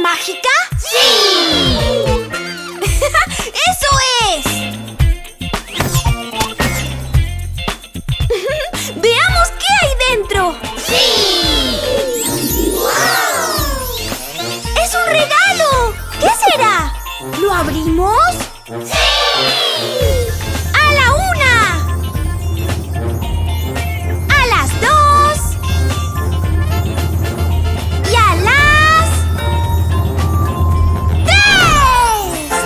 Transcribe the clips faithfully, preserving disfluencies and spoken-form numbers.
mágica? ¡Sí! ¡Eso es! ¡Veamos qué hay dentro! ¡Sí! ¡Wow! ¡Es un regalo! ¿Qué será? ¿Lo abrimos? ¡Sí! ¡A la una! ¡A las dos! ¡Y a las tres!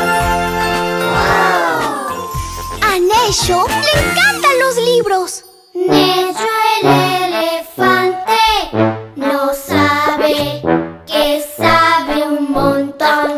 ¡Wow! A Nesho le encantan los libros. Nesho el elefante no sabe que sabe un montón.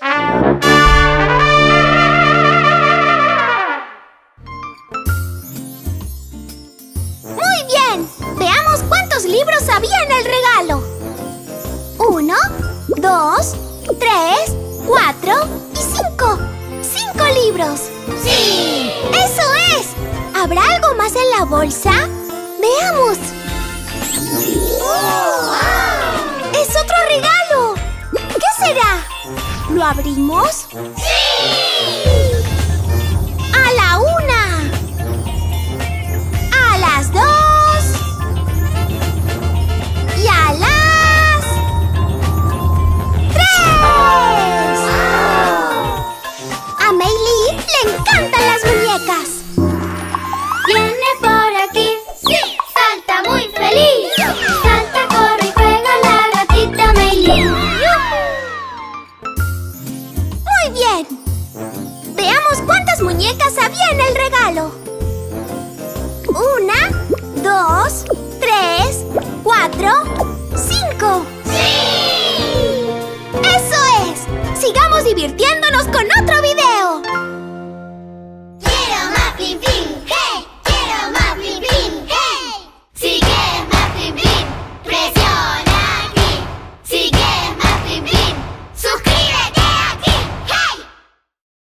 Muy bien, veamos cuántos libros había en el regalo. Uno, dos, tres, cuatro y cinco. ¡Cinco libros! ¡Sí! ¡Eso es! ¿Habrá algo más en la bolsa? ¡Veamos! ¡Wow! ¡Es otro regalo! ¿Qué será? ¿Lo abrimos? ¡Sí! ¡A la una! ¡A las dos! ¡Y a las tres! A Meili le encantan las muñecas. Viene por aquí, sí, salta muy feliz. Salta, corre y juega la gatita Meili. Muy bien. Veamos cuántas muñecas había en el regalo. Una, dos, tres, cuatro, cinco. ¡Sí! ¡Eso es! ¡Sigamos divirtiéndonos con otro video!